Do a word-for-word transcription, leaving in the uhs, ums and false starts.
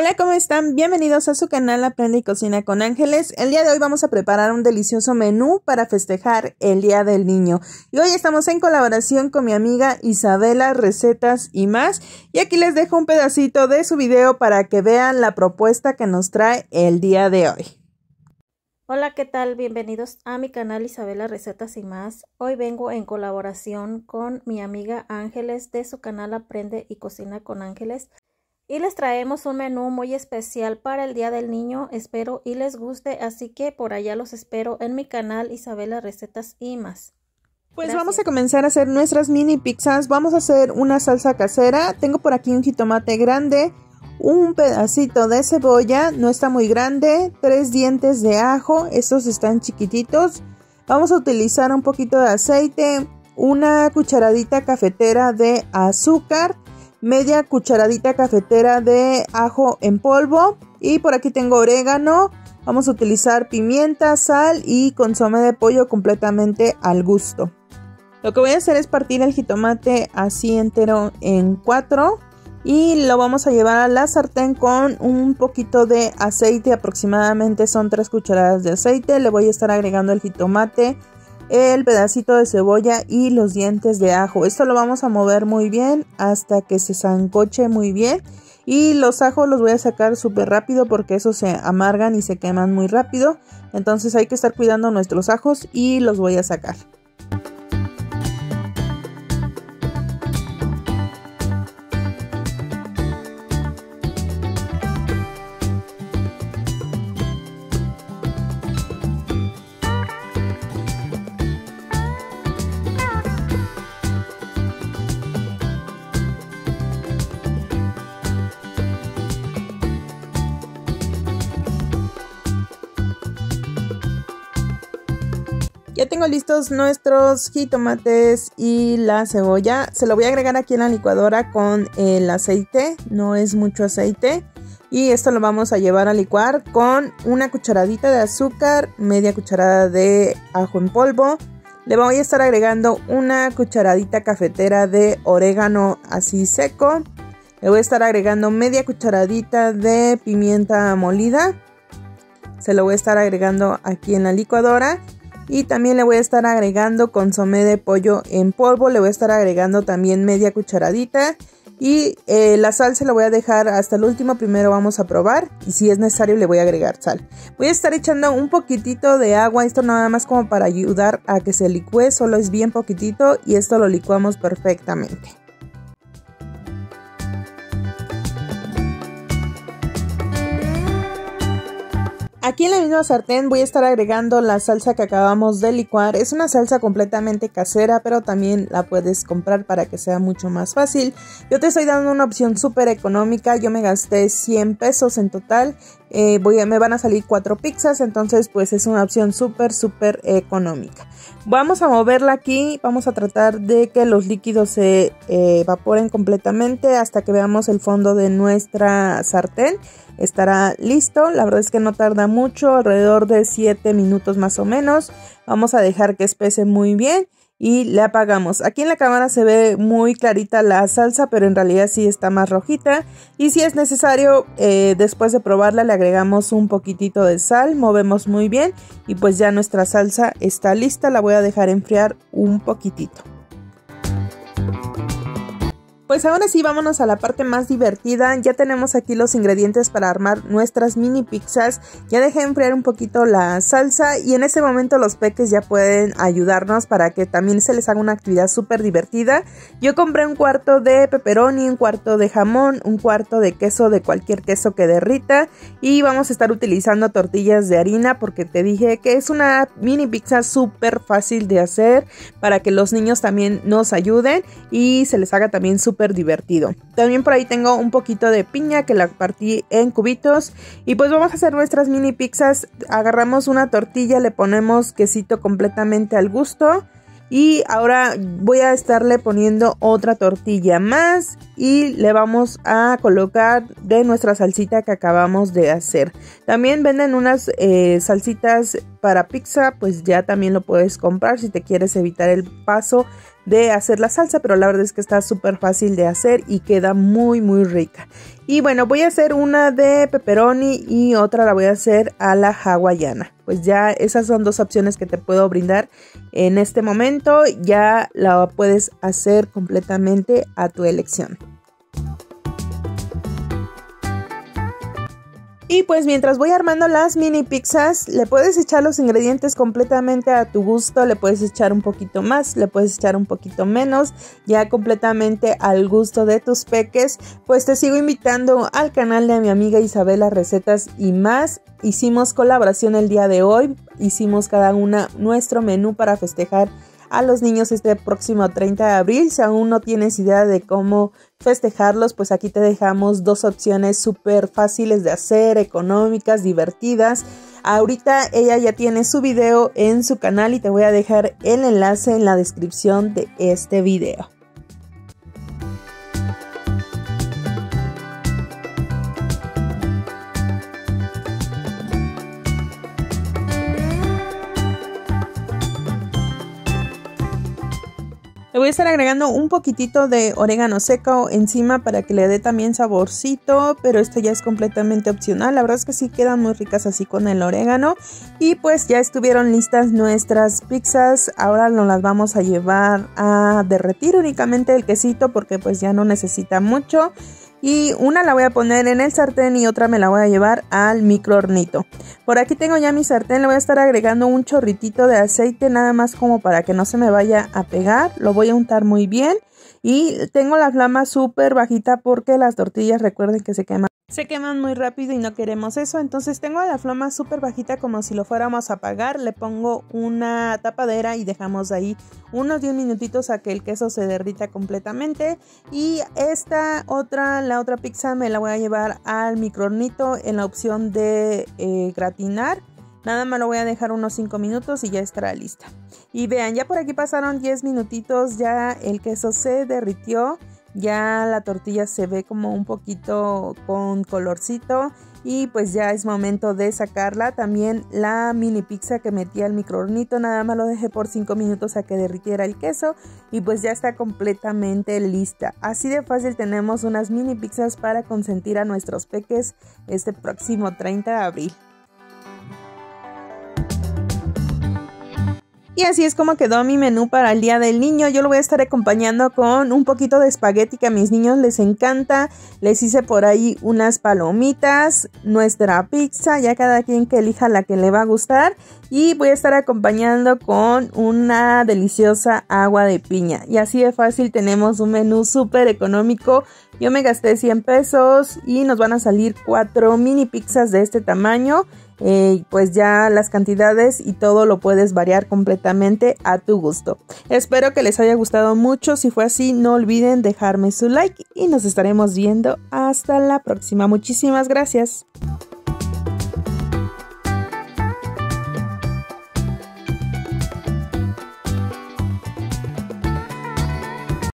Hola, ¿cómo están? Bienvenidos a su canal Aprende y Cocina con Ángeles. El día de hoy vamos a preparar un delicioso menú para festejar el Día del Niño. Y hoy estamos en colaboración con mi amiga Isabela Recetas y Más. Y aquí les dejo un pedacito de su video para que vean la propuesta que nos trae el día de hoy. Hola, ¿qué tal? Bienvenidos a mi canal Isabela Recetas y Más. Hoy vengo en colaboración con mi amiga Ángeles de su canal Aprende y Cocina con Ángeles. Y les traemos un menú muy especial para el Día del Niño. Espero y les guste, así que por allá los espero en mi canal Isabela Recetas y Más. Pues Gracias. Vamos a comenzar a hacer nuestras mini pizzas. Vamos a hacer una salsa casera. Tengo por aquí un jitomate grande, un pedacito de cebolla, no está muy grande, tres dientes de ajo, estos están chiquititos. Vamos a utilizar un poquito de aceite, una cucharadita cafetera de azúcar, media cucharadita cafetera de ajo en polvo y por aquí tengo orégano. Vamos a utilizar pimienta, sal y consomé de pollo completamente al gusto. Lo que voy a hacer es partir el jitomate así entero en cuatro y lo vamos a llevar a la sartén con un poquito de aceite, aproximadamente son tres cucharadas de aceite. Le voy a estar agregando el jitomate, el pedacito de cebolla y los dientes de ajo. Esto lo vamos a mover muy bien hasta que se sancoche muy bien. Y los ajos los voy a sacar súper rápido porque esos se amargan y se queman muy rápido. Entonces hay que estar cuidando nuestros ajos y los voy a sacar. Ya tengo listos nuestros jitomates y la cebolla. Se lo voy a agregar aquí en la licuadora con el aceite. No es mucho aceite. Y esto lo vamos a llevar a licuar con una cucharadita de azúcar, media cucharada de ajo en polvo. Le voy a estar agregando una cucharadita cafetera de orégano así seco. Le voy a estar agregando media cucharadita de pimienta molida. Se lo voy a estar agregando aquí en la licuadora. Y también le voy a estar agregando consomé de pollo en polvo. Le voy a estar agregando también media cucharadita. Y eh, la sal se la voy a dejar hasta el último. Primero vamos a probar. Y si es necesario le voy a agregar sal. Voy a estar echando un poquitito de agua. Esto nada más como para ayudar a que se licúe. Solo es bien poquitito. Y esto lo licuamos perfectamente. Aquí en la misma sartén voy a estar agregando la salsa que acabamos de licuar. Es una salsa completamente casera, pero también la puedes comprar para que sea mucho más fácil. Yo te estoy dando una opción súper económica. Yo me gasté cien pesos en total. Eh, voy a, me van a salir cuatro pizzas, entonces pues es una opción súper súper económica. Vamos a moverla aquí, vamos a tratar de que los líquidos se eh, evaporen completamente hasta que veamos el fondo de nuestra sartén. Estará listo, la verdad es que no tarda mucho, alrededor de siete minutos más o menos. Vamos a dejar que espese muy bien y le apagamos. Aquí en la cámara se ve muy clarita la salsa, pero en realidad sí está más rojita. Y si es necesario, eh, después de probarla le agregamos un poquitito de sal, movemos muy bien y pues ya nuestra salsa está lista. La voy a dejar enfriar un poquitito. Pues ahora sí, vámonos a la parte más divertida. Ya tenemos aquí los ingredientes para armar nuestras mini pizzas. Ya dejé enfriar un poquito la salsa y en este momento los peques ya pueden ayudarnos para que también se les haga una actividad súper divertida. Yo compré un cuarto de pepperoni, un cuarto de jamón, un cuarto de queso, de cualquier queso que derrita. Y vamos a estar utilizando tortillas de harina porque te dije que es una mini pizza súper fácil de hacer para que los niños también nos ayuden y se les haga también súper súper divertido. También por ahí tengo un poquito de piña que la partí en cubitos. Y pues vamos a hacer nuestras mini pizzas. Agarramos una tortilla, le ponemos quesito completamente al gusto. Y ahora voy a estarle poniendo otra tortilla más y le vamos a colocar de nuestra salsita que acabamos de hacer. También venden unas eh, salsitas para pizza, pues ya también lo puedes comprar si te quieres evitar el paso de hacer la salsa, pero la verdad es que está súper fácil de hacer y queda muy muy rica. Y bueno, voy a hacer una de pepperoni y otra la voy a hacer a la hawaiana. Pues ya esas son dos opciones que te puedo brindar en este momento. Ya la puedes hacer completamente a tu elección. Y pues mientras voy armando las mini pizzas, le puedes echar los ingredientes completamente a tu gusto. Le puedes echar un poquito más, le puedes echar un poquito menos, ya completamente al gusto de tus peques. Pues te sigo invitando al canal de mi amiga Isabela Recetas y Más. Hicimos colaboración el día de hoy, hicimos cada una nuestro menú para festejar a los niños este próximo treinta de abril. Si aún no tienes idea de cómo festejarlos, pues aquí te dejamos dos opciones súper fáciles de hacer, económicas, divertidas. Ahorita ella ya tiene su video en su canal y te voy a dejar el enlace en la descripción de este video. Le voy a estar agregando un poquitito de orégano seco encima para que le dé también saborcito, pero esto ya es completamente opcional. La verdad es que sí quedan muy ricas así con el orégano. Y pues ya estuvieron listas nuestras pizzas. Ahora nos las vamos a llevar a derretir únicamente el quesito porque pues ya no necesita mucho. Y una la voy a poner en el sartén y otra me la voy a llevar al microhornito. Por aquí tengo ya mi sartén, le voy a estar agregando un chorritito de aceite nada más como para que no se me vaya a pegar. Lo voy a untar muy bien y tengo la flama súper bajita porque las tortillas recuerden que se queman. Se queman muy rápido y no queremos eso, entonces tengo la flama súper bajita como si lo fuéramos a apagar. Le pongo una tapadera y dejamos ahí unos diez minutitos a que el queso se derrita completamente. Y esta otra, la otra pizza me la voy a llevar al microhornito en la opción de eh, gratinar. Nada más lo voy a dejar unos cinco minutos y ya estará lista. Y vean, ya por aquí pasaron diez minutitos, ya el queso se derritió. Ya la tortilla se ve como un poquito con colorcito y pues ya es momento de sacarla. También la mini pizza que metí al microhornito, nada más lo dejé por cinco minutos a que derritiera el queso y pues ya está completamente lista. Así de fácil tenemos unas mini pizzas para consentir a nuestros peques este próximo treinta de abril. Y así es como quedó mi menú para el Día del Niño. Yo lo voy a estar acompañando con un poquito de espagueti que a mis niños les encanta. Les hice por ahí unas palomitas, nuestra pizza, ya cada quien que elija la que le va a gustar. Y voy a estar acompañando con una deliciosa agua de piña. Y así de fácil tenemos un menú súper económico. Yo me gasté cien pesos y nos van a salir cuatro mini pizzas de este tamaño. Eh, pues ya las cantidades y todo lo puedes variar completamente a tu gusto. Espero que les haya gustado mucho. Si fue así, no olviden dejarme su like y nos estaremos viendo hasta la próxima. Muchísimas gracias.